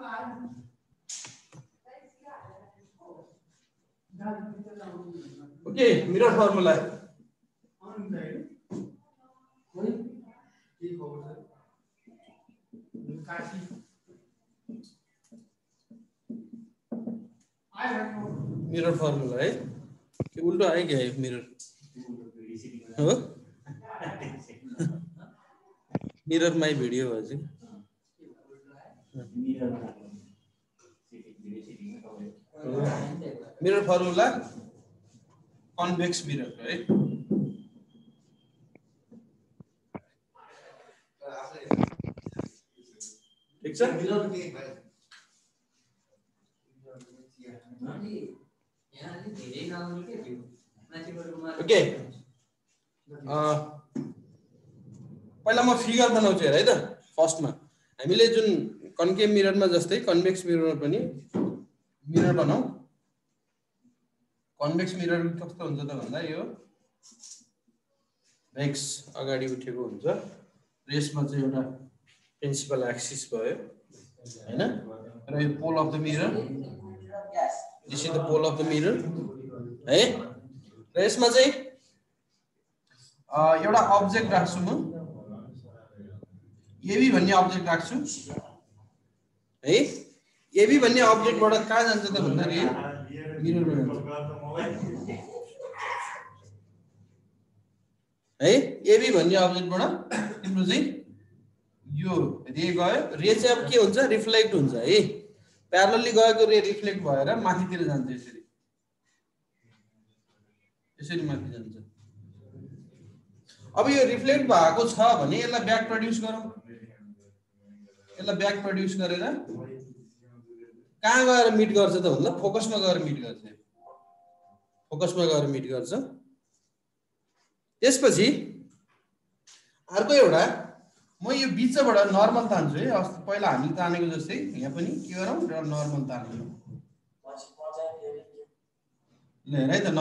Okay mirror formula mirror formula है कि उल्टो आयो क्या मिरर हो मिरर माई भिडियो हजुर मिरर फर्मुला कन्वेक्स मिरर है ठीक छ ओके पहिला म फिगर बनाउँछु हेर है त फर्स्टमा हामीले जुन कन्केभ मिररमा जस्तै कन्वेक्स मिररमा पनि मिरर बनाऊ कन्वेक्स मिरर कस्तो हुन्छ त भन्दा यो एक्स अगाडि उठेको हुन्छ यसमा चाहिँ एउटा प्रिन्सिपल एक्सिस भयो हैन र यो pole of the mirror this is the pole of the mirror है र यसमा चाहिँ एउटा अब्जेक्ट राख्छु म एबी भन्ने अब्जेक्ट राख्छु है एबी भन्ने अब्जेक्टबाट कहाँ जान्छ त भन्दाखेरि मिररमा जान्छ है एबी भन्ने अब्जेक्टबाट तिम्रो चाहिँ यो रे गयो रे चाहिँ अब के हुन्छ रिफ्लेक्ट हुन्छ है प्यारलली गएको रे रिफ्लेक्ट भएर माथितिर जान्छ यसरी यसरी माथि जान्छ अब यो रिफ्लेक्ट भएको छ भने यसलाई ब्याक प्रोड्युस गरौँ यसलाई ब्याक प्रोड्युस गरेर कहाँ गएर मिट गर्छ त भन्दा फोकसमा गएर मिट गर्छ फोकसमा गएर मिट गर्छ त्यसपछि अर्को एउटा म यो बीचबाट नर्मल तान्छु है अस्ति पहिला हामीले तानेको जस्तै यहाँ पनि के गरौँ एउटा नर्मल तान्नु ल हेर है त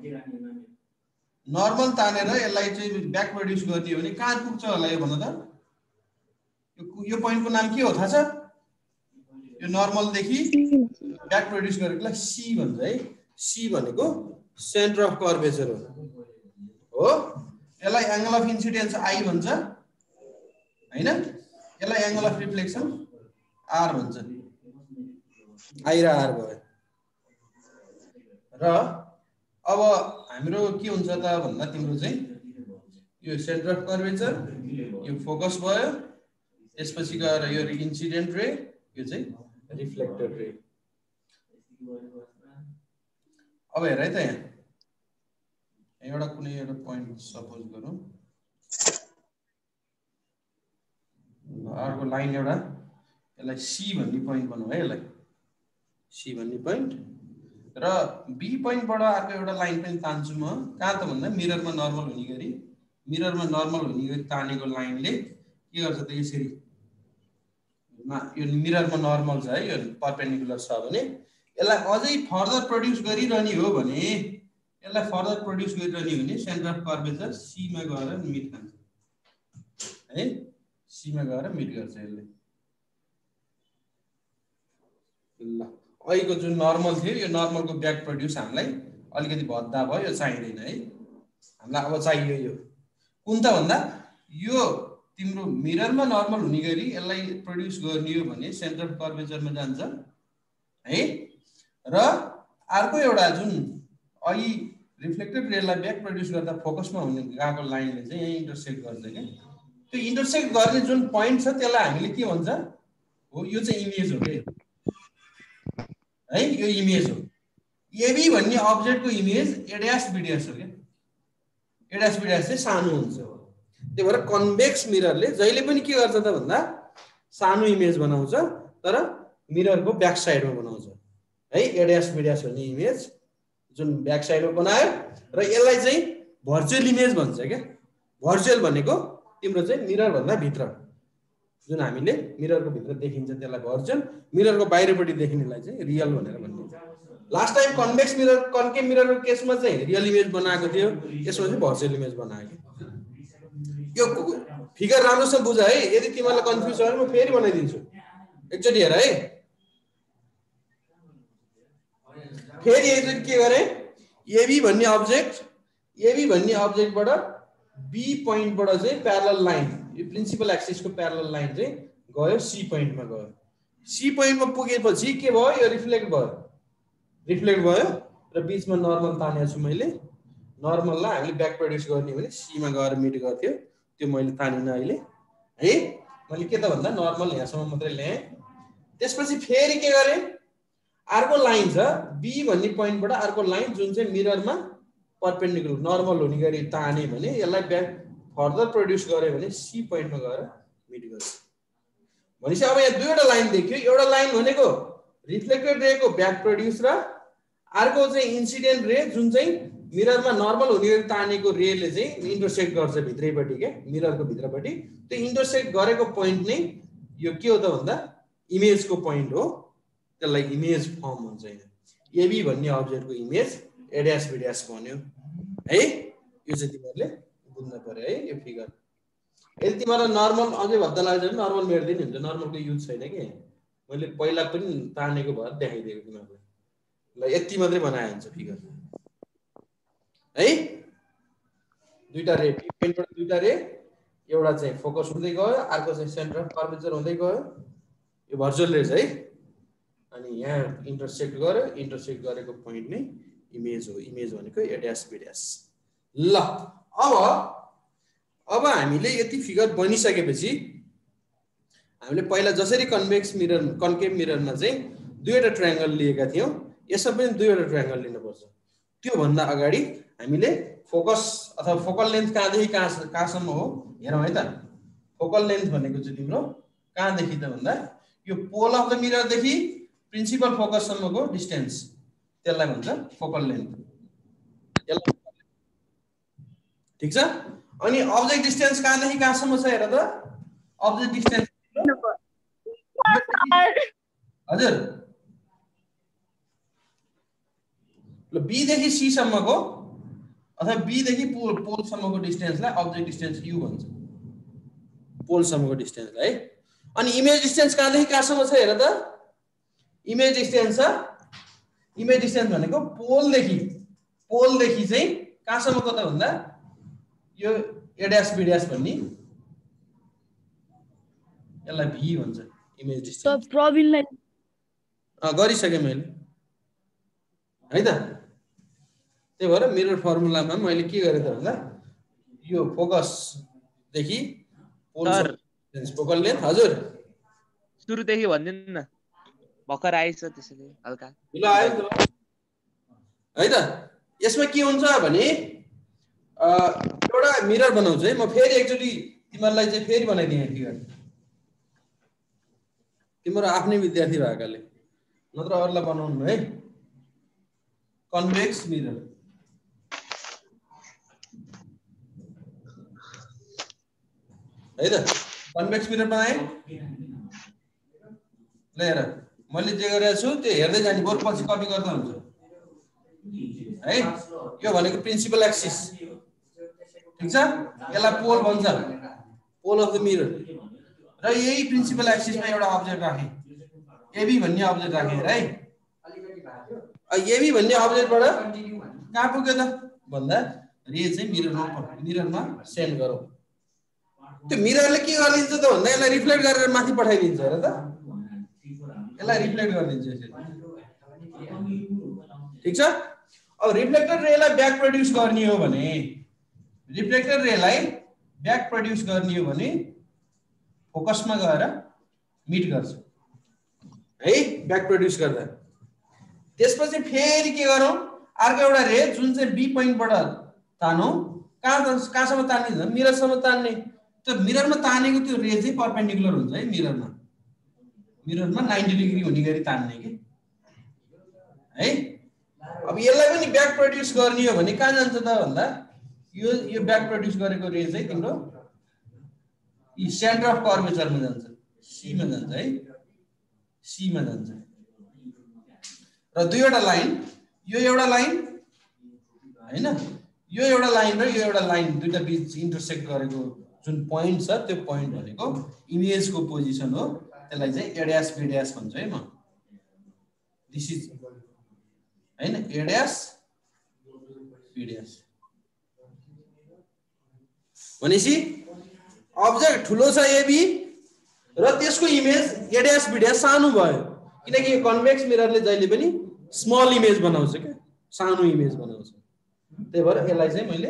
नर्मल तानेर यसलाई चाहिँ ब्याक प्रोड्युस गरिदियो भने कहाँ पुग्छ होला यो भन्नु त यो पोइन्टको नाम के हो थाहा छ यो नर्मलदेखि ब्याक प्रोड्युस गरेकोलाई सी भन्छ है सी भनेको सेन्टर अफ कर्वेचर हो यसलाई एंगल अफ इन्सिडेन्स आई भन्छ हैन यसलाई एंगल अफ रिफ्लेक्सन आर भन्छ आई र आर भयो र अब हाम्रो के हुन्छ त भन्दा तिम्रो चाहिँ यो सेन्टर अफ कर्वेचर यो फोकस भयो त्यसपछि गएर यो इन्सिडेन्ट रे यो चाहिँ रिफ्लेक्टेड रे अब हेर है त यहाँ एउटा कुनै एउटा पोइन्ट सपोज गरौँ अर्को लाइन एउटा यसलाई सी भन्ने पोइन्ट बनाऊ है यसलाई सी भन्ने पोइन्ट र बी पोइन्टबाट अर्को एउटा लाइन पनि तान्छु म कहाँ त भन्दा मिररमा नर्मल हुने गरी तानेको लाइनले के गर्छ त यसरी यो मिररमा नर्मल छ है यो परपेन्डिकुलर छ भने यसलाई अझै फर्दर प्रोड्युस गरिरहने हो भने सेन्टर अफ कर्वेचर सी मा गएर मिट खान्छ है सी मा गएर मिट गर्छ यसले ल अहिलेको जुन नर्मल थियो यो नर्मलको ब्याक प्रोड्युस हामीलाई अलिकति भद्दा भयो यो चाहिँदैन है हामीलाई अब चाहियो यो कुन त भन्दा यो तिम्रो मिररमा नर्मल हुने गरी यसलाई प्रोड्युस गर्ने हो भने सेन्टर अफ कर्वेचरमा जान्छ है र अर्को एउटा जुन अहिले रिफ्लेक्टेड रेलाई ब्याक प्रोड्युस गर्दा फोकसमा हुने गएको लाइनले चाहिँ यहाँ इन्टरसेक्ट गर्छ क्या त्यो इन्टरसेक्ट गर्ने जुन पोइन्ट छ त्यसलाई हामीले के भन्छ हो यो चाहिँ इमेज हो के है यो इमेज हो एबी भन्ने अब्जेक्टको इमेज एड्यास बिड्यास हो क्या एड्यास बिड्यास चाहिँ सानो हुन्छ त्यही भएर कन्वेक्स मिररले जहिले पनि के गर्छ त भन्दा सानो इमेज बनाउँछ तर मिररको ब्याक साइडमा बनाउँछ है एड्यास बिड्यास भन्ने इमेज जुन ब्याक साइडमा बनायो र यसलाई चाहिँ भर्चुअल इमेज भन्छ क्या भर्चुअल भनेको तिम्रो चाहिँ मिरर भन्दा भित्र जुन हामीले मिररको भित्र देखिन्छ त्यसलाई भर्चुअल मिररको बाहिरपट्टि देखिनेलाई चाहिँ रियल भनेर भनिन्छ last time convex mirror concave मिररको केसमा चाहिँ रियल इमेज बनाएको थियो यसमा चाहिँ भर्चुअल इमेज बनाएको यो फिगर राम्रोसँग बुझ है यदि तिमीलाई कन्फ्युज भयो म फेरि बनाइदिन्छु एकचोटि हेर है फेरि एकचोटि के गरे एबी भन्ने अब्जेक्टबाट बी पोइन्टबाट चाहिँ प्यारलल लाइन यो प्रिन्सिपल एक्सिसको प्यारलल लाइन चाहिँ गयो सी पोइन्टमा गयो। सी पोइन्टमा पुगेपछि के भयो यो रिफ्लेक्ट भयो र बीचमा नर्मल तानेको छु मैले। नर्मललाई हामीले ब्याक प्रोड्युस गर्ने भने सीमा गएर मिट गर्थ्यो त्यो मैले तानिन अहिले है। मैले के त भन्दा नर्मल यहाँसम्म मात्रै ल्याएँ। त्यसपछि फेरि के गरे अर्को लाइन छ बी भन्ने पोइन्टबाट अर्को लाइन जुन चाहिँ मिररमा परपेन्डिकुलर नर्मल हुने गरी ताने भने यसलाई ब्याक फर्दर प्रोड्युस गरे भने सी पोइन्टमा गएर मिट गर्छ। भनेपछि अब यहाँ दुईवटा लाइन देखियो। एउटा लाइन भनेको रिफ्लेक्टेड रेको ब्याक प्रोड्युस र अर्को चाहिँ इन्सिडेन्ट रे जुन चाहिँ मिररमा नर्मल हुने गरी तानेको रेले चाहिँ इन्टरसेक्ट गर्छ भित्रैपट्टि के मिररको भित्रपट्टि। त्यो इन्टरसेक्ट गरेको पोइन्ट नै यो के हो त भन्दा इमेजको पोइन्ट हो। त्यसलाई इमेज फर्म भन्छ। एबी भन्ने अब्जेक्टको image A dash B dash भन्यो है। यो चाहिँ तिमीहरूले बुझ्न पर्यो है यो फिगर। यदि तिमीलाई नर्मल अझै भद्दा लाग्छ भने नर्मल मेट्दिनै हुन्छ। नर्मलको युज छैन कि मैले पहिला पनि तानेको भएर देखाइदिएको तिमीहरूलाई। ल यति मात्रै बनाए हुन्छ फिगर है। दुईटा रे बी पोइन्टबाट दुईटा रे एउटा चाहिँ फोकस हुँदै गयो अर्को चाहिँ सेन्टर अफ कर्वेचर हुँदै गयो। यो भर्चुअल रेज है। अनि यहाँ इन्टरसेक्ट गर्यो। इन्टरसेक्ट गरेको पोइन्ट नै इमेज हो। इमेज भनेको ए ड्यास बी ड्यास। ल अब हामीले यति फिगर बनिसकेपछि हामीले पहिला जसरी कन्केभ मिररमा चाहिँ दुईवटा ट्रायंगल लिएका थियौं यसमा पनि दुईवटा ट्रायंगल लिनुपर्छ। त्यो भन्दा अगाडि हामीले फोकस अथवा फोकल लेन्थ कहाँदेखि कहाँसम्म हो हेरौँ है त। फोकल लेन्थ भनेको चाहिँ तिम्रो कहाँदेखि त भन्दा यो पोल अफ द मिररदेखि प्रिन्सिपल फोकससम्मको डिस्टेन्स त्यसलाई भन्छ फोकल लेन्थ। ठीक छ। अनि अब्जेक्ट डिस्टेन्स कहाँदेखि कहाँसम्म छ हेर त। अब्जेक्ट डिस्टेन्स हजुर ल बी देखि सी सम्मको अथवा बी देखि पोल सम्मको डिस्टेन्सलाई अब्जेक्ट डिस्टेन्स यु भन्छ। पोल सम्मको डिस्टेन्सलाई है। अनि इमेज डिस्टेन्स कहाँदेखि कहाँसम्म छ हेर त। इमेज डिस्टेन्स भनेको पोलदेखि चाहिँ कहाँसम्मको त भन्दा यो ए ड्यास बी ड्यास भन्ने यसलाई भी भन्छ इमेज डिस्टेन्स। प्रवीणलाई गरिसकेँ मैले है त। त्यही भएर मिरर फर्मुलामा मैले के गरेँ त भन्दा यो फोकसदेखि फोकल लेन्थ हजुर सुरुदेखि भनिदिनु न। भर्खर आएछ त्यसैले हल्का ल आयो है त। यसमा के हुन्छ भने एउटा मिरर बनाउँछु है म। फेरि एकचोटि तिमीहरूलाई चाहिँ फेरि बनाइदिएँ फिगर तिम्रो आफ्नै विद्यार्थी भएकाले नत्र अरूलाई बनाउनु है। कन्भेक्स मिरर है त। कन्भेक्स मिरर बनाएँ ल हेर मैले जे गरेको छु त्यो हेर्दै जाने बरु पछि कपी गर्दा हुन्छ है। यो भनेको प्रिन्सिपल एक्सिस ठीक छ। यसलाई पोल भन्छ पोल अफ द मिरर र यही प्रिन्सिपल एक्सिसमा एउटा अब्जेक्ट राखेँ एबी भन्ने अब्जेक्ट राखेँ है। एबी भन्ने अब्जेक्टबाट कहाँ पुग्यो त भन्दा रे चाहिँ मिररमा सेन्ड गरौँ। त्यो मिररले के गरिदिन्छ त भन्दा यसलाई रिफ्लेक्ट गरेर माथि पठाइदिन्छ हेर त। यसलाई रिफ्लेक्ट गरिदिन्छ यसरी ठीक छ। अब रिफ्लेक्टेड रेलाई ब्याक प्रोड्युस गर्ने हो भने फोकसमा गएर मिट गर्छ है ब्याक प्रोड्युस गर्दा। त्यसपछि फेरि के गरौँ अर्को एउटा रे जुन चाहिँ बी पोइन्टबाट तानौँ कहाँसम्म तान्ने मिररसम्म तान्ने। त्यो मिररमा तानेको त्यो रे चाहिँ परपेन्डिकुलर हुन्छ है। मिररमा 90 डिग्री हुने गरी तान्ने कि है। अब यसलाई पनि ब्याक प्रोड्युस गर्ने हो भने कहाँ जान्छ त भन्दा यो ब्याक प्रोड्युस गरेको रे चाहिँ तिम्रो सेन्टर अफ कर्वेचरमा जान्छ सीमा जान्छ है। सीमा जान्छ र दुईवटा लाइन यो एउटा लाइन हैन यो एउटा लाइन र यो एउटा लाइन दुईटा बीच इन्टरसेक्ट गरेको जुन पोइन्ट छ त्यो पोइन्ट भनेको इमेजको पोजिसन हो। त्यसलाई चाहिँ ए ड्यास बी ड्यास भन्छ है म। दिस इज हैन a dash b dash भनेसी अब्जेक्ट ठुलो छ ab र त्यसको image a dash b dash सानो भयो किनकि कन्भेक्स मिररले जहिले पनि स्मल इमेज बनाउँछ के सानो इमेज बनाउँछ त्यही भएर यसलाई चाहिँ मैले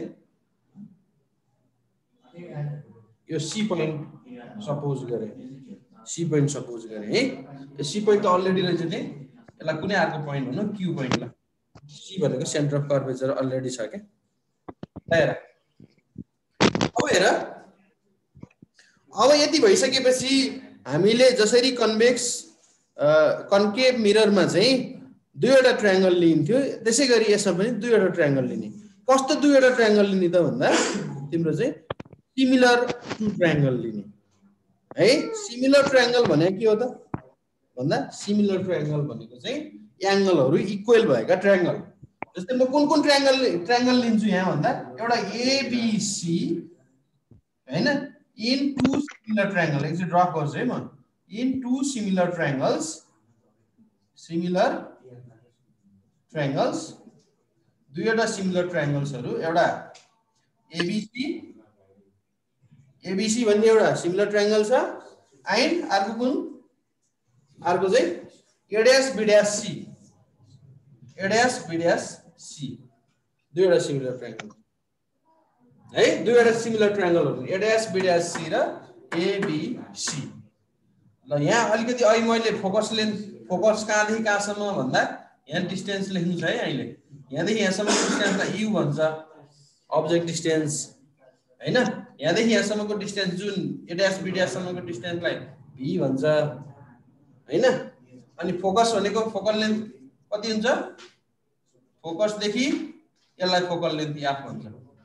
यो सी पोइन्ट सपोज गरे सी पोइन्ट सपोज गरे है यो सी पोइन्ट त अलरेडी रहेछ नि यसलाई कुनै अर्को पोइन्ट भनौँ क्यू पोइन्ट ल सी भनेको सेन्टर अफ कर्वेचर अलरेडी छ के हेर अब हेर अब यति भइसकेपछि हामीले जसरी कन्भेक्स कन्केभ मिररमा चाहिँ दुईवटा ट्रायंगल लिन्थ्यो त्यसैगरी यसमा पनि दुईवटा ट्रायंगल लिने कस्तो दुईवटा ट्रायंगल लिने त भन्दा तिम्रो चाहिँ सिमिलर टु ट्रायंगल लिने है सिमिलर ट्रायंगल भने के हो त भन्दा सिमिलर ट्रायंगल भनेको चाहिँ एंगलहरु इक्वल भएका ट्रायंगल जस्तै म कुन ट्रायंगल लिन्छु यहाँ भन्दा एउटा एबीसी हैन इन टु सिमिलर ट्रायंगल एकचोटि ड्रा गर्छु है म इन टु सिमिलर ट्रायंगल्स दुईवटा सिमिलर ट्रायंगल्सहरु एउटा एबीसी भन्ने एउटा सिमिलर ट्रायंगल छ एन्ड अर्को चाहिँ a dash b dash c दुईवटा सिमिलर ट्रायंगल है दुईवटा सिमिलर ट्रायंगलहरु a dash b dash c र abc ल यहाँ अलिकति अहिले मैले फोकस कहाँदेखि कहाँसम्म भन्दा यहाँ डिस्टेन्स लेख्नु छ है अहिले यहाँदेखि यहाँसम्मको डिस्टेन्सलाई u भन्छ अब्जेक्ट डिस्टेन्स हैन यहाँदेखि यहाँसम्मको डिस्टेन्स जुन a dash b dash सम्मको डिस्टेन्सलाई v भन्छ हैन अनि फोकस भनेको फोकल लेन्थ कति हुन्छ फोकस देखि यसलाई फोकल लेन्थ f भन्छ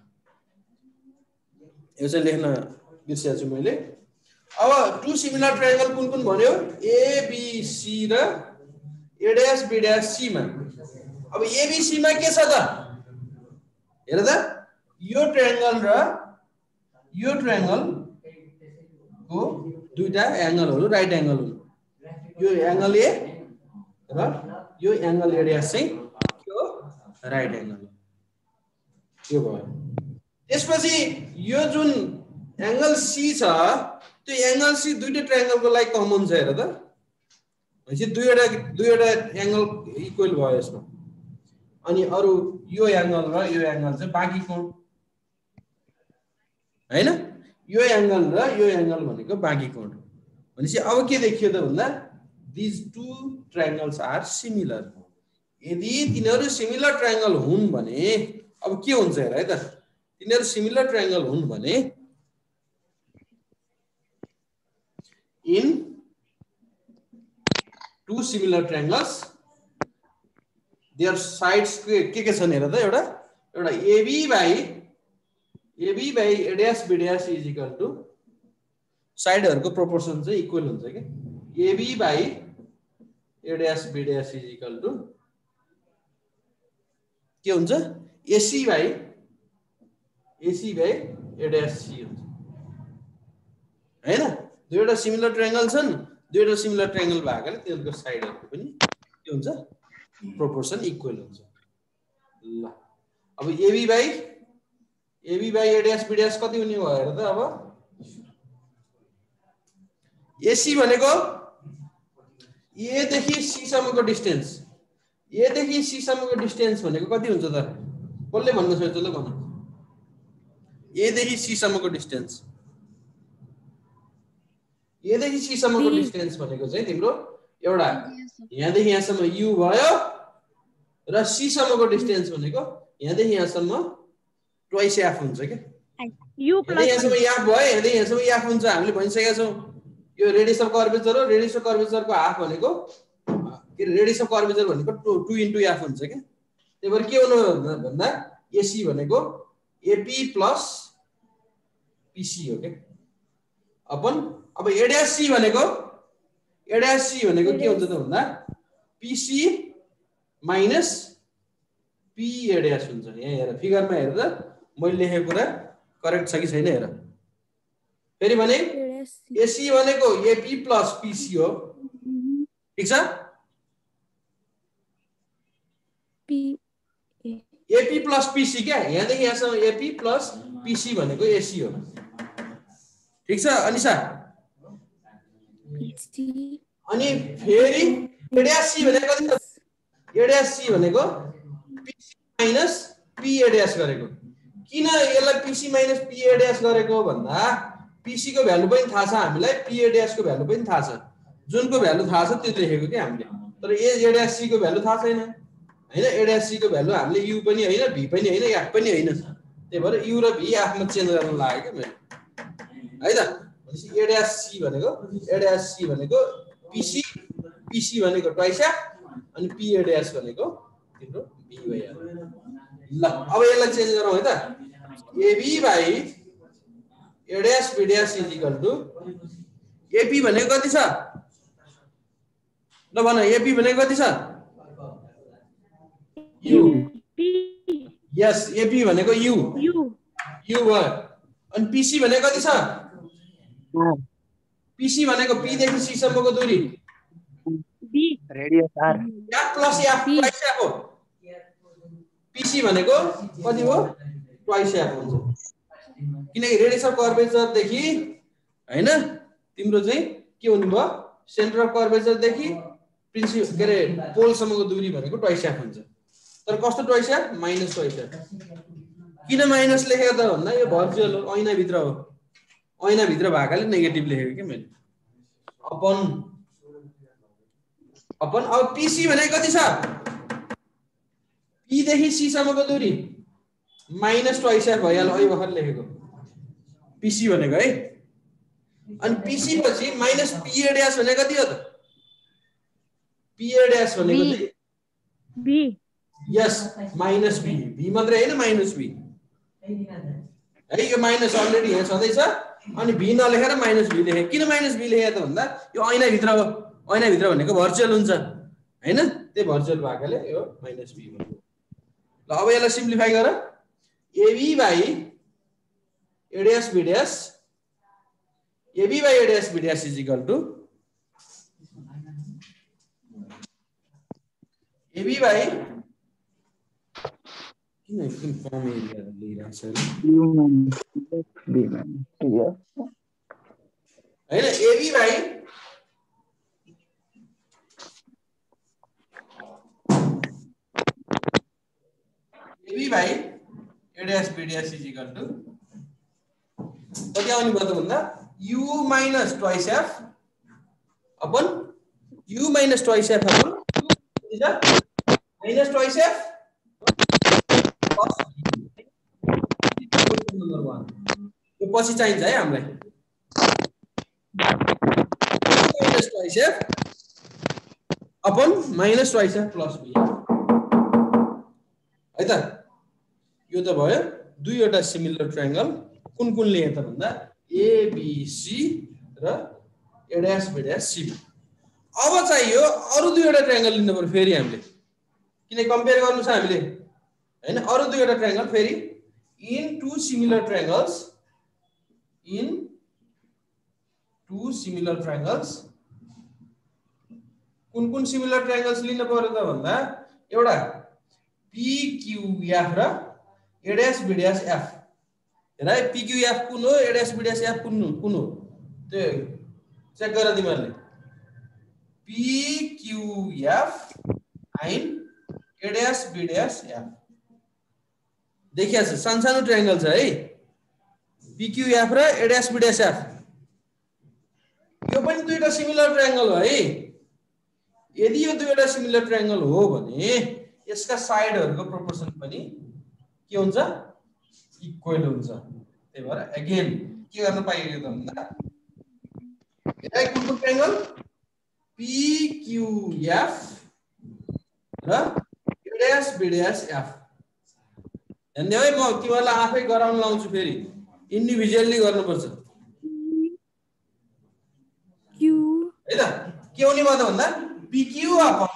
यो चाहिँ लेख्न बिर्सेछु छु मैले अब टु सिमिलर ट्रायंगल कुन भन्यो ABC र a dash b dash c मा अब ABC मा के छ त हेर त यो ट्रायंगल र यो ट्रायंगल को दुईटा एंगलहरु राइट एंगल हुन् यो एंगल ए र यो एंगल a dash चाहिँ के हो राइट एंगल हो यो भयो त्यसपछि यो जुन एंगल C छ त्यो एंगल C दुईटा ट्रायंगलको लागि कमन छ हेर त भनेपछि दुईवटा एंगल इक्वल भयो यसमा अनि अरु यो एंगल र यो एंगल चाहिँ बाँकी कोण हैन यो एंगल र यो एंगल भनेको बाँकी कोण भनेपछि अब के देखियो त भन्दा these two triangles are similar यदि तिनीहरु सिमिलर ट्रायंगल हुन् भने अब के हुन्छ हेर है त तिनीहरु सिमिलर ट्रायंगल हुन् भने in two similar triangles their sides के छन् हेर त एउटा AB by a dash b dash is equal to साइडहरुको प्रोपोर्सन चाहिँ इक्वल हुन्छ के AB by a dash b dash is equal to के हुन्छ AC by a dash c हुन्छ हैन दुईवटा सिमिलर ट्रायंगल छन् दुईवटा सिमिलर ट्रायंगल भएकाले त्यसको साइडहरुको पनि के हुन्छ प्रोपोर्सन इक्वल हुन्छ ल अब AB by a dash b dash कति हुने भयो हेर त अब AC भनेको A देखि C सम्मको डिस्टेन्स A देखि C सम्मको डिस्टेन्स भनेको कति हुन्छ त कसले भन्न सक्छ ल भन A देखि C सम्मको डिस्टेन्स A देखि C सम्मको डिस्टेन्स भनेको चाहिँ तिम्रो एउटा यहाँदेखि यहाँसम्म u भयो र C सम्मको डिस्टेन्स भनेको यहाँदेखि यहाँसम्म ट्वाइस f हुन्छ के u प्लस यहाँसम्म f भयो यहाँदेखि यहाँसम्म f हुन्छ हामीले भनिसकेका छौं यो रेडियस अफ कर्वेचर हो रेडियस अफ कर्वेचरको हाफ भनेको के रेडियस अफ कर्वेचर भनेको 2 इन्टु f हुन्छ के त्यही भएर के हुनु भन्दा AC भनेको AP प्लस PC हो के अपन अब a dash c भनेको के हुन्छ त भन्दा PC minus P a dash हुन्छ यहाँ हेर फिगरमा हेर त मैले लेखेको कुरा करेक्ट छ कि छैन हेर फेरि भने AC भनेको AP प्लस PC हो ठीक छ एपी प्लस पीसी क्या यहाँदेखि यहाँसम्म एपी प्लस पीसी भनेको एसी हो ठीक छ अनिसा अनि फेरि एडीएससी भनेको कति छ एडीएससी भनेको पीसी माइनस पी एडीएस गरेको किन यसलाई पीसी माइनस पी एडीएस गरेको भन्दा पीसी को भ्यालु पनि थाहा छ हामीलाई पी एडीएस को भ्यालु पनि थाहा छ जुनको भ्यालु थाहा छ त्यो लेखेको के हामीले तर एडीएससी को भ्यालु थाहा छैन हैन एडीएससी को भ्यालु हामीले यु पनि हैन भी पनि हैन एफ पनि हैन त्यही भएर यु र भी एफ मा चेन्ज गर्न लाग्यो के मैले है त भनेपछि एडीएससी भनेको पीसी पीसी भनेको ट्वाइस एफ अनि पी एडीएस भनेको तिम्रो भी भइहाल्यो ल अब यसलाई चेन्ज गरौँ है त AB by A dash B dash is equal to AP भनेको कति छ ल भन एपी भनेको कति छ यु यस एपी भनेको यु भयो अनि पीसी भनेको कति छ पीसी भनेको पी देखि सी सम्मको दूरी B radius R F plus F twice F हो पीसी भनेको कति हो ट्वाइस एफ हुन्छ किनकि रेडियस अफ कर्वेचर देखि हैन तिम्रो चाहिँ के हुनु भयो सेन्टर अफ कर्वेचर देखि प्रिन्सिपल के रे पोल सम्मको दूरी भनेको ट्वाइस एफ हुन्छ तर कस्तो twice F minus twice F किन माइनस लेखेको त भन्दा यो भर्चुअल हो ऐना भित्र हो ऐना भित्र भएकाले नेगेटिभ लेखेको के मैले अपन अब पीसी भनेको कति छ पी देखि सी सम्मको दूरी माइनस ट्वाइस एफ भइहाल्यो अहिले भर्खर लेखेको पीसी भनेको है अनि पीसी पछि माइनस पी एडीएस भनेको कति हो त पी एडीएस भनेको चाहिँ बी यस माइनस बी बी मात्रै हैन माइनस बी है यो माइनस अलरेडी यहाँ छँदै छ अनि बी नलेखेर माइनस बी लेखे किन माइनस बी लेखे त भन्दा यो ऐना भित्र हो ऐना भित्र भनेको भर्चुअल हुन्छ हैन त्यही भर्चुअल भएकाले यो माइनस बी भयो ल अब यसलाई सिम्प्लिफाई गर AB by A dash B dash AB by A dash B dash is equal to AB by किन एकदम कम एरिया लिइरहेको छ हैन AB by AB by A dash B dash is equal to कति आउने भयो त भन्दा U minus twice F upon U minus twice F upon minus twice F number 1 यो पछि चाहिन्छ है हामीलाई minus twice F upon minus twice F plus B है त यो त भयो दुईवटा सिमिलर ट्रायंगल कुन कुन लिए त भन्दा एबीसी र एडीएस बीडीएस सी अब चाहियो अरु दुईवटा ट्रायंगल लिनु पर्यो फेरि हामीले किन कम्पेयर गर्नु छ हामीले हैन अरु दुईवटा ट्रायंगल फेरि इन टू सिमिलर ट्रायंगल्स कुन सिमिलर ट्रायंगल्स लिनु पर्यो त भन्दा एउटा PQF र एडीएस बीडीएस एफ हेर है PQF कुन हो एडीएस बीडीएस एफ कुन हो त्यो चेक गर तिमीहरुले PQF and A dash B dash F देखिया छ सानो ट्रायंगल छ है PQF र एडीएस बीडीएस एफ यो पनि दुईटा सिमिलर ट्रायंगल हो है यदि यो दुईटा सिमिलर ट्रायंगल हो भने यसका साइडहरुको प्रोपोर्सन पनि के हुन्छ इक्वल हुन्छ त्यही भएर अगेन के गर्न पाइयो त भन्दा हेर कुन ट्रायंगल PQF र एडीएस बीडीएस एफ हेर्ने है म तिमीहरुलाई आफै गराउन लाउँछु फेरि इन्डिभिजुअली गर्नुपर्छ क्यू है त के हुने भयो त भन्दा PQ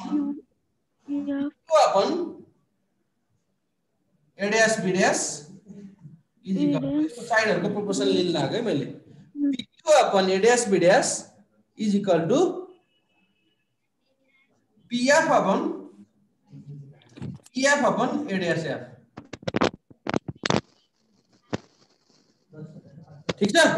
upon A dash B dash is equal to साइडहरुको प्रोपोर्सन लिन लाग्यो है मैले PQ upon A dash B dash is equal to PF upon PF upon A dash F ठीक छ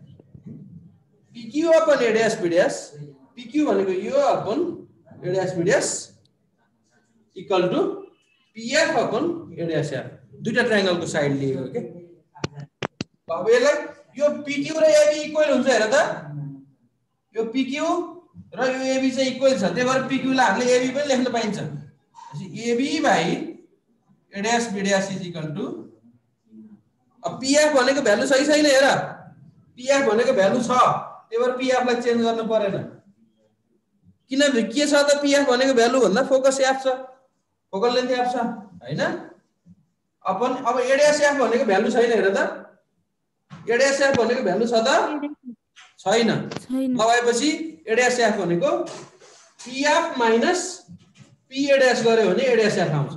PQ upon A dash B dash PQ भनेको यो upon A dash B dash equal to PF upon A dash F दुईटा ट्रायंगलको side लिएको के अब यसलाई यो PQ र AB इक्वल हुन्छ हेर त यो PQ र यो AB चाहिँ इक्वल छ त्यही भएर PQ लाई हामीले AB पनि लेख्न पाइन्छ AB by A dash B dash is equal to अब PF भनेको भ्यालु सही छैन हेर PF भनेको भ्यालु छ त्यही भएर PF लाई चेन्ज गर्न परेन किनभने के छ त PF भनेको भ्यालु भन्दा फोकस F छ फोकल लेन्थ F छ हैन अपन अब A dash F भनेको भ्यालु छैन हेर त A dash F भनेको भ्यालु छ त छैन नभएपछि A dash F भनेको PF minus P A dash गर्यो भने A dash F आउँछ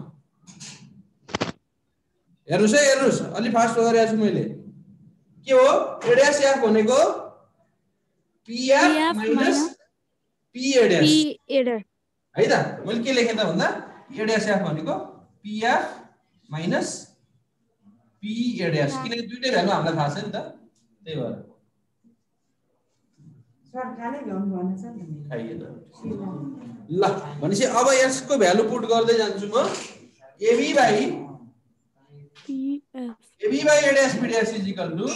हेर्नुस् अलि फास्ट गरिरहेको छु मैले के हो A dash F भनेको PF minus P A dash है त मैले के लेखे त भन्दा A dash F भनेको PF minus P A dash किनकि दुईटै भ्यालु हामीलाई थाहा छ नि त त्यही भएर सर खाने ल्याउनु भन्न छ नि खाइएन ल भनेपछि अब यसको भ्यालु पुट गर्दै जान्छु म AB by A dash B dash is equal to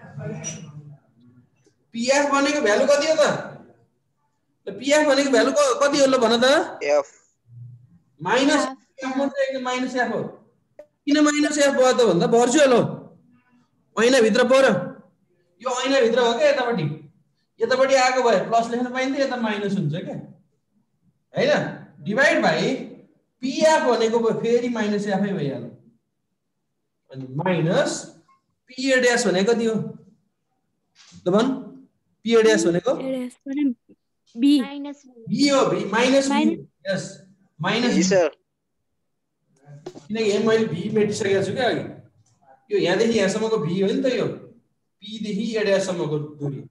PF भनेको भ्यालु कति हो त PF भनेको भ्यालु कति हो ल भन त F माइनस F मात्रै एकदम माइनस F हो किन माइनस F भयो त भन्दा भर्चुअल हो ऐना भित्र पर्यो यो ऐना भित्र हो के यतापट्टि आएको भए प्लस लेख्न पाइन्थ्यो यता माइनस हुन्छ के हैन डिभाइड बाइ PF भनेको फेरि माइनस F नै भइहाल्यो अनि माइनस P A dash भनेको कति हो त भन P A dash भनेको B B हो B माइनस B यस माइनस जी सर किनकि यहाँ मैले B मेटिसकेको छु के अघि यो यहाँदेखि यहाँसम्मको B हो नि त यो P देखि A dash सम्मको दूरी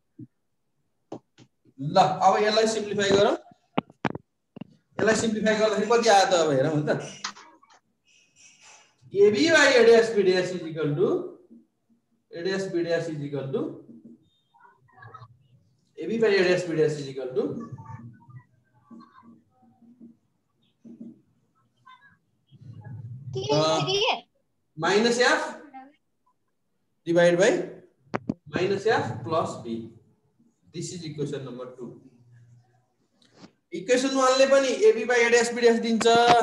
ल अब यसलाई सिम्प्लिफाई गरौँ यसलाई सिम्प्लिफाई गर्दाखेरि कति आयो त अब हेरौँ है त AB by A dash B dash is equal to A dash B dash is equal to AB by A dash B dash is equal to minus F divide by minus F plus B this is equation number 2 equation 1 ले पनि AB by A dash B dash दिन्छ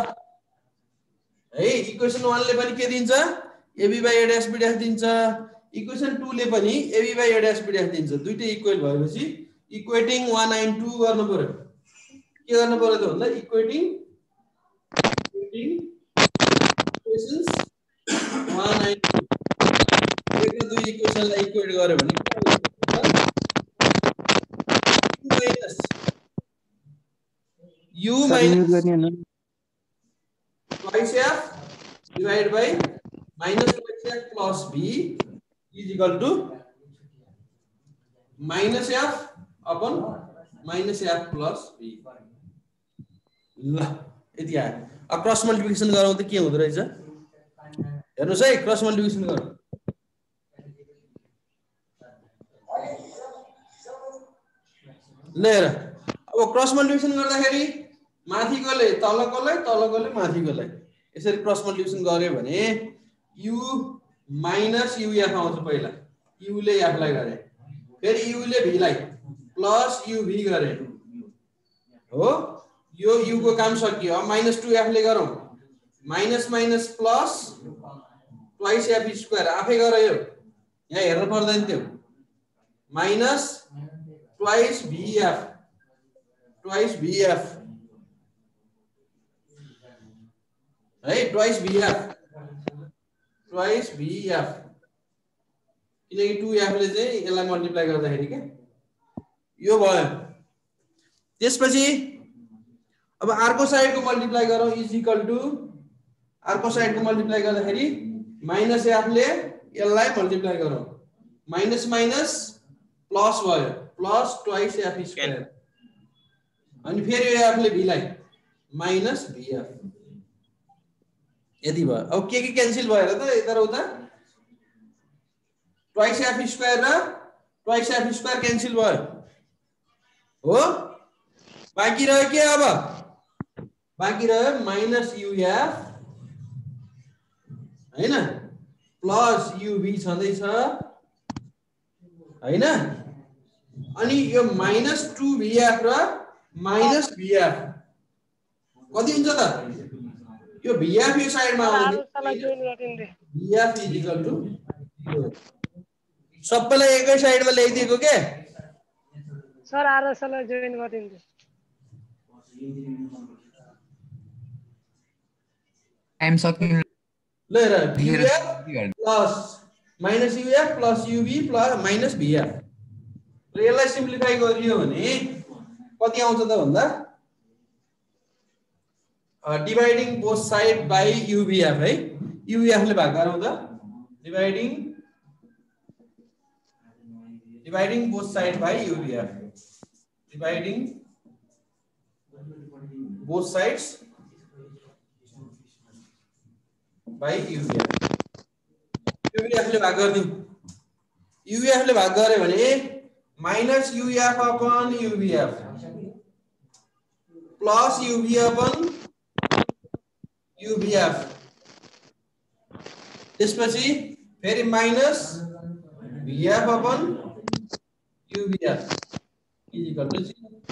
है equation 1 ले पनि के दिन्छ AB by A dash B dash दिन्छ equation 2 ले पनि AB by A dash B dash दिन्छ दुईटै इक्वल भएपछि इक्वेटिङ 1 and 2 गर्नु पर्यो के गर्नु पर्यो त भन्दा इक्वेटिङ इक्वेशन्स 1 and 2 एक र दुई इक्वेसनलाई इक्वेट गर्यो भने U minus twice F divided by minus twice F plus B is equal to minus F upon minus F plus B. ल यति आयो अब क्रस मल्टिप्लिकेसन गरौँ त के हुँदो रहेछ हेर्नुस् है क्रस मल्टिप्लिकेसन गरौँ ल हेर अब क्रस मल्टिप्लिकेसन गर्दाखेरि माथिकोले तलकोले माथिकोलाई यसरी क्रस मल्टिप्लिकेसन गर्यो भने u माइनस uf आउँछ पहिला u ले f लाई गरे फेरि u ले v लाई प्लस uv गरे हो यो u को काम सकियो अब माइनस 2f ले गरौँ minus minus plus twice f square आफै गर यो यहाँ हेर्न पर्दैन त्यो माइनस ट्वाइस vf है ट्वाइस vf किनकि 2f ले चाहिँ यसलाई मल्टिप्लाई गर्दाखेरि के यो भयो त्यसपछि अब अर्को साइडको मल्टिप्लाई गरौँ इज इक्वल टु अर्को साइडको मल्टिप्लाई गर्दाखेरि माइनस f ले यसलाई मल्टिप्लाई गरौँ माइनस माइनस प्लस भयो प्लस ट्वाइस f स्क्वायर अनि फेरि यो f ले v लाई माइनस vf यति भयो। अब के क्यान्सल भयो र त यता र उता ट्वाइस एफ स्क्वायर र ट्वाइस एफ स्क्वायर क्यान्सल भयो हो। बाँकी रह्यो के अब बाँकी रह्यो माइनस युएफ हैन प्लस युभी छँदैछ हैन। अनि यो माइनस 2VF र माइनस VF कति हुन्छ त यो VF यो साइडमा आउँछ VF इक्वल टु 0 सबैलाई एकै साइडमा ल्याइदिएको के सर आरएसलाई जोइन गरिदिन्छु। टाइम सकिन ल र VF plus minus UF plus UV plus minus VF र यसलाई सिम्प्लिफाई गरियो भने कति आउँछ त भन्दा dividing both side by UVF है UVF ले भाग गरौँ त dividing both side by UVF dividing both sides by UVF UVF ले भाग गरिदिउँ UVF ले भाग गरे भने minus UF upon UVF plus UV upon UVF त्यसपछि फेरि minus VF upon UVF equal to 0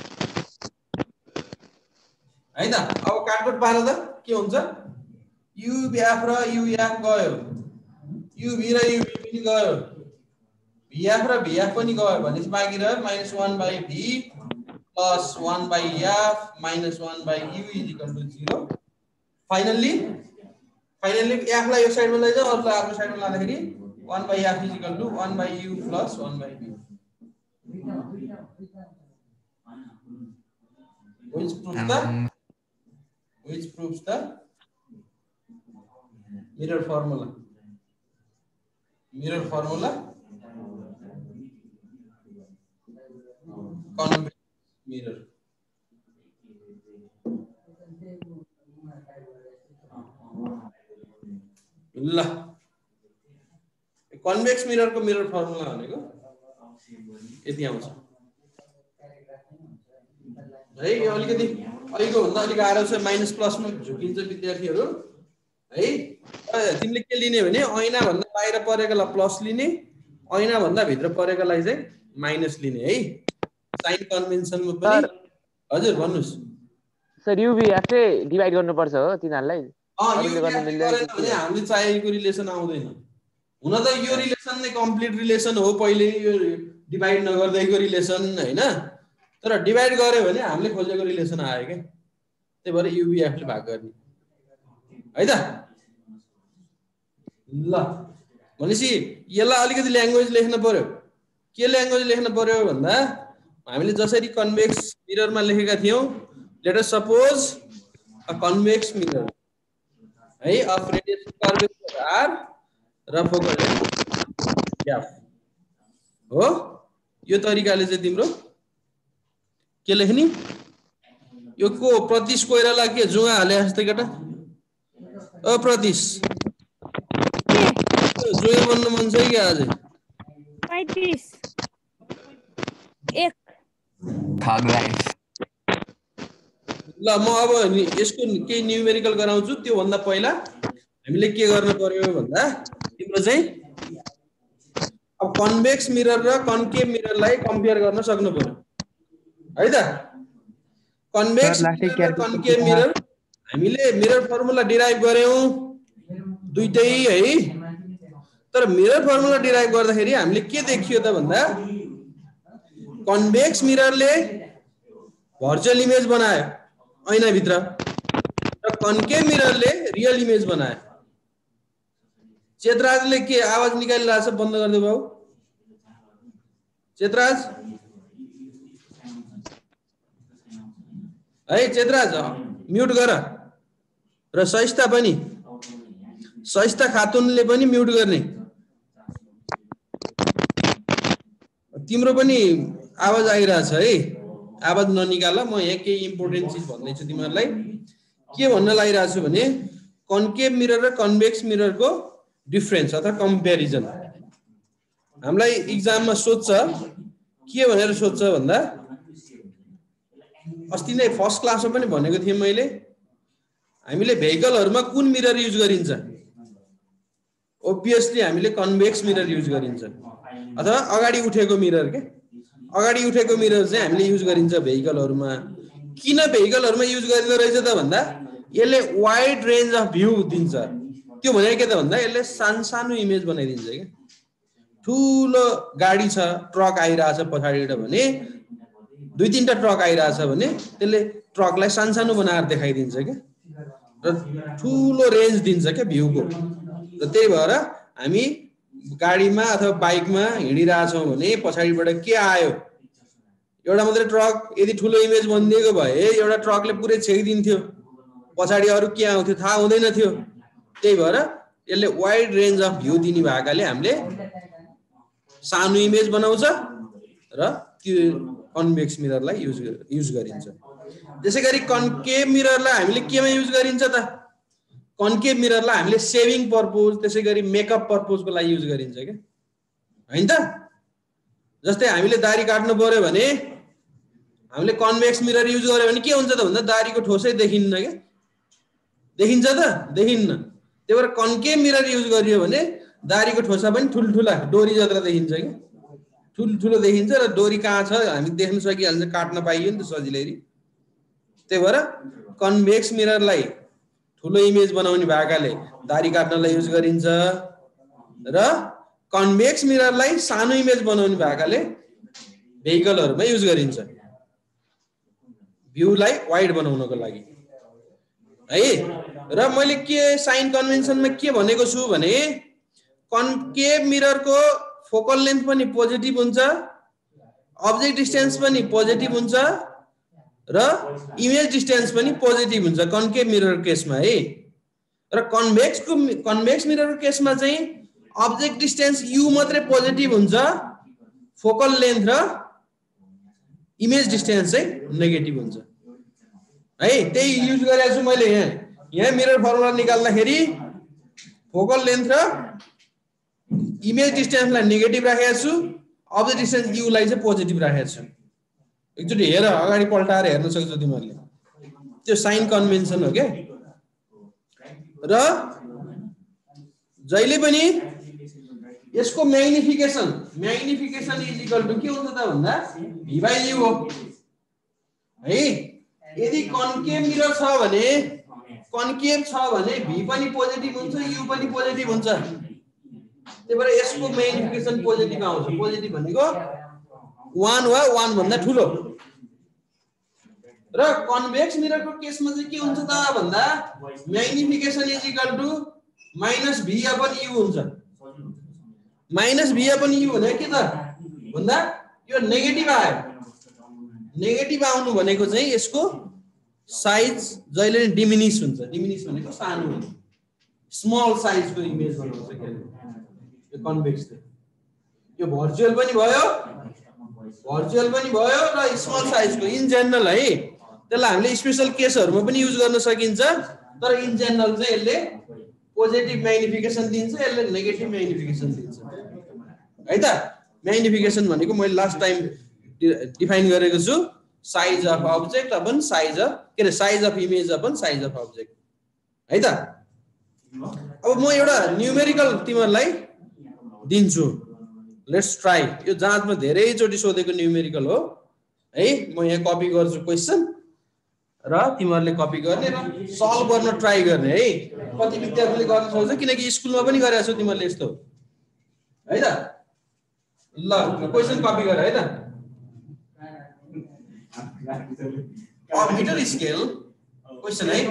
है त। अब काटकुट पार्दा त के हुन्छ UVF र UF गयो UV र UV पनि गयो VF र VF पनि गयो भनेपछि बाँकी रह्यो -1/V plus 1/F minus 1/U equal to 0। Finally F लाई यो साइडमा लैजाऊ अरूलाई अर्को साइडमा लाँदाखेरि 1/F equal to 1/U plus 1/V which proves the mirror formula convex mirror ल कन्वेक्स मिरर को मिरर फर्मुला भनेको यति आउँछ है। यो अलिकति अहिलेको भन्दा अलिक गाह्रो छ माइनस प्लसमा झुकिन्छ विद्यार्थीहरू है। तिमीले के लिने भने ऐना भन्दा बाहिर परेकोलाई प्लस लिने ऐना भन्दा भित्र परेकोलाई चाहिँ माइनस लिने है साइन कन्भेन्सनमा पनि। हजुर भन्नुस् सर UVF चाहिँ डिवाइड गर्नुपर्छ हो तिनीहरुलाई हामीले चाहेको रिलेसन आउँदैन। हुन त यो रिलेसन नै कम्प्लिट रिलेसन हो पहिले यो डिवाइड नगर्दैको रिलेसन हैन तर डिवाइड गर्यो भने हामीले खोजेको रिलेसन आयो के त्यही भएर UVF ले भाग गर्ने है त। ल भनेपछि यसलाई अलिकति ल्याङ्ग्वेज लेख्न पर्यो। के ल्याङ्ग्वेज लेख्न पर्यो भन्दा हामीले जसरी कन्वेक्स मिररमा लेखेका थियौं let us suppose a convex mirror है अफ रेडियस कर्वेचर R र फोकल F हो। यो तरिकाले चाहिँ तिम्रो के लेख्ने यो को प्रतिश कोइराला के जुगा हाले जस्तै केटा ओ प्रतिश जुगा बन्न मन छ कि आज 35 1 ल म अब यसको केही न्यूमेरिकल गराउँछु। त्यो भन्दा पहिला हामीले के गर्न पर्यो भन्दा तिम्रो चाहिँ अब कन्वेक्स मिरर र कन्केभ मिररलाई कम्पेयर गर्न सक्नु पर्यो है त। कन्वेक्स मिरर र कन्केभ मिरर हामीले मिरर फर्मुला डिराइभ गर्यौं दुईटै है। तर मिरर फर्मुला डिराइभ गर्दाखेरि हामीले के देखियो त भन्दा कन्वेक्स मिररले भर्चुअल इमेज बनायो ऐना भित्र र कन्केभ मिररले रियल इमेज बनायो। चेतराजले के आवाज निकालिरहेछ बन्द गर्दै बाबु चेतराज है चेतराज म्युट गर र सहिष्ठा पनि सहिष्ठा खातुनले पनि म्युट गर्ने। तिम्रो पनि आवाज आइरहेछ है आवाज ननिकाल। म यहाँ केही इम्पोर्टेन्ट चीज भन्दैछु तिमीहरुलाई। के भन्न लागिरहेछु भने कन्केभ मिरर र कन्भेक्स मिररको डिफरेन्स अथवा कम्पेरिजन हामीलाई इक्जाममा सोध्छ के भनेर सोध्छ भन्दा अस्ति नै फर्स्ट क्लासमा पनि भनेको थिएँ मैले हामीले भेहिकलहरुमा कुन मिरर युज गरिन्छ ओब्भियसली हामीले कन्भेक्स मिरर युज गरिन्छ अथवा अगाडि उठेको मिरर के अगाडि उठेको मिरर चाहिँ हामीले युज गरिन्छ भेहिकलहरुमा किन भेहिकलहरुमा युज गरिँदो रहेछ त भन्दा यसले वाइड रेन्ज अफ भ्यू दिन्छ त्यो भनेको के त भन्दा यसले सानो इमेज बनाइदिन्छ के ठुलो गाडी छ ट्रक आइराछ पछाडिबाट भने दुई तीनटा ट्रक आइराछ भने त्यसले ट्रकलाई सानो बनाएर देखाइदिन्छ के र ठुलो रेन्ज दिन्छ के भ्यूको र त्यही भएर हामी गाडीमा अथवा बाइकमा हिँडिरहेछौँ भने पछाडिबाट के आयो एउटा मात्रै ट्रक यदि ठुलो इमेज बनिदिएको भए एउटा ट्रकले पुरै छेकिदिन्थ्यो पछाडि अरु के आउँथ्यो थाहा हुँदैन थियो त्यही भएर यसले वाइड रेन्ज अफ भ्यू दिने भएकाले हामीले सानो इमेज बनाउँछ र त्यो कन्भेक्स मिररलाई युज गरिन्छ त्यसैगरी कन्केभ मिररलाई हामीले केमा युज गरिन्छ त कन्केभ मिररलाई हामीले सेभिङ पर्पज त्यसैगरी मेकअप पर्पजको लागि युज गरिन्छ के हैन त जस्तै हामीले दाढी काट्नु पर्यो भने हामीले कन्भेक्स मिरर युज गर्यो भने के हुन्छ त भन्दा दाढीको ठोसै देखिन्न के देखिन्छ त देखिन्न त्यही भएर कन्केभ मिरर युज गरियो भने दाढीको ठोसा पनि ठुलठुला डोरी जत्रा देखिन्छ के ठुलठुलो देखिन्छ र डोरी कहाँ छ हामी देख्न सकिहाल्छ काट्न पाइयो नि त सजिलैरी त्यही भएर कन्भेक्स मिररलाई ठुलो इमेज बनाउने भएकाले दाढी काट्नलाई युज गरिन्छ र कन्भेक्स मिररलाई सानो इमेज बनाउने भएकाले भेहिकलहरुमा युज गरिन्छ भ्यूलाई वाइड बनाउनको लागि है र मैले के साइन कन्भेन्सनमा के भनेको छु भने कन्केभ मिररको फोकल लेन्थ पनि पोजिटिभ हुन्छ अब्जेक्ट डिस्टेन्स पनि पोजिटिभ हुन्छ र इमेज डिस्टेन्स पनि पोजिटिभ हुन्छ कन्केभ मिरर केसमा है र कन्भेक्स मिररको केसमा चाहिँ अब्जेक्ट डिस्टेन्स u मात्रै पोजिटिभ हुन्छ फोकल लेन्थ र इमेज डिस्टेन्स चाहिँ नेगेटिभ हुन्छ है त्यही युज गरेको छु मैले यहाँ मिरर फर्मुला निकाल्दाखेरि फोकल लेन्थ र इमेज डिस्टेन्सलाई नेगेटिभ राखेको छु अब्जेक्ट डिस्टेन्स u लाई चाहिँ पोजिटिभ राखेको छु एकचोटि हेर अगाडि पल्टाएर हेर्न सक्छौ तिमीहरुले त्यो साइन कन्भेन्सन हो के र जहिले पनि यसको म्याग्निफिकेसन इज इक्वल टु के हुन्छ त भन्दा v by u हो है यदि कन्केभ मिरर छ भने v पनि पोजिटिभ हुन्छ u पनि पोजिटिभ हुन्छ त्यही भएर यसको म्याग्निफिकेसन पोजिटिभ आउँछ पोजिटिभ भनेको 1 वा 1 भन्दा ठुलो र कन्भेक्स मिररको केसमा चाहिँ के हुन्छ त भन्दा magnification is equal to -v upon u हुन्छ -v अपन u भने के त भन्दा यो नेगेटिभ आयो नेगेटिभ आउनु भनेको चाहिँ यसको साइज जहिले पनि डिमिनिस हुन्छ डिमिनिस भनेको सानो हुन्छ स्मल साइजको इमेज बनाउँछ के यो कन्भेक्स यो भर्चुअल पनि भयो र स्मल साइजको इन जनरल है त्यसलाई हामीले स्पेशल केसहरुमा पनि युज गर्न सकिन्छ तर इन जनरल चाहिँ यसले पोजिटिभ म्याग्निफिकेसन दिन्छ यसले नेगेटिभ म्याग्निफिकेसन दिन्छ है त म्याग्निफिकेसन भनेको मैले लास्ट टाइम डिफाइन गरेको छु size of object upon size of के रे size of image upon size of object है त अब म एउटा न्यूमेरिकल तिमीहरुलाई दिन्छु लेट्स ट्राई यो जाँचमा धेरै चोटी सोधेको न्यूमेरिकल हो है म यहाँ कपी गर्छु क्वेशन र तिमीहरुले कपी गर्ने र सल्भ गर्न ट्राई गर्ने है कति विद्यार्थीले गर्न सक्छ किनकि स्कुलमा पनि गरेको छु तिमीहरुले यस्तो है त ल क्वेशन कपी गर है त अ मिटर स्केल क्वेशन है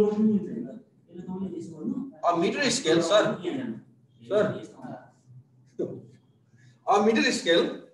a metre scale sir a meter scale